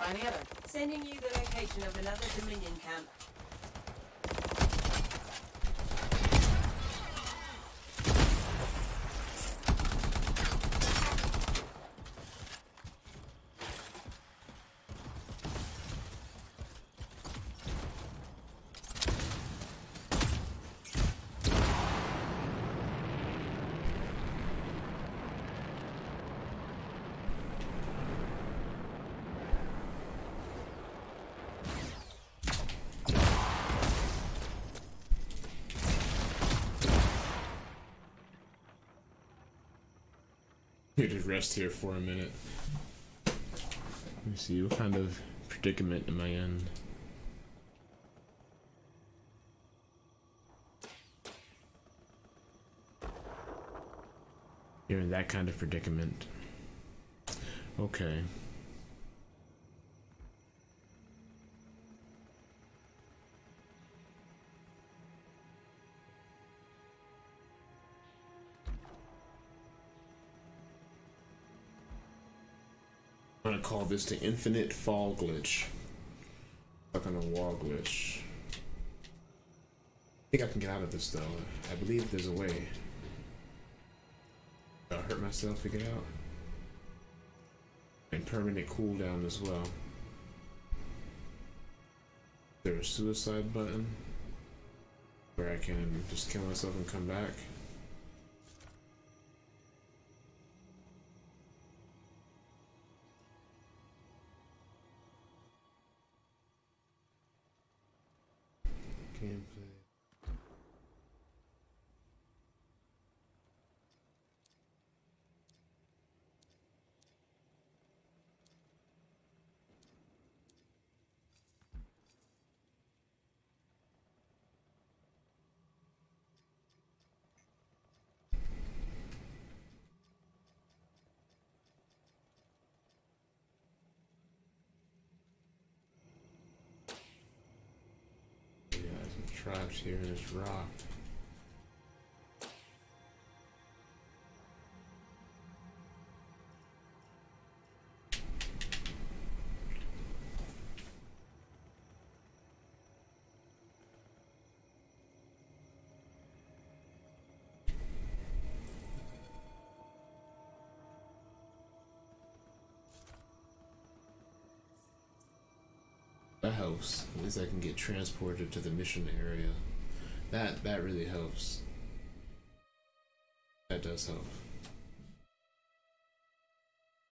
find the other. Sending you the location of another Dominion camp. Here to rest here for a minute. Let me see, what kind of predicament am I in? You're in that kind of predicament. Okay. I'm gonna call this the infinite fall glitch. Stuck on a wall glitch. I think I can get out of this though. I believe there's a way. I'll hurt myself to get out. And permanent cooldown as well. There's a suicide button where I can just kill myself and come back. Gameplay. Trapped here in this rock. That helps. At least I can get transported to the mission area. That really helps. That does help.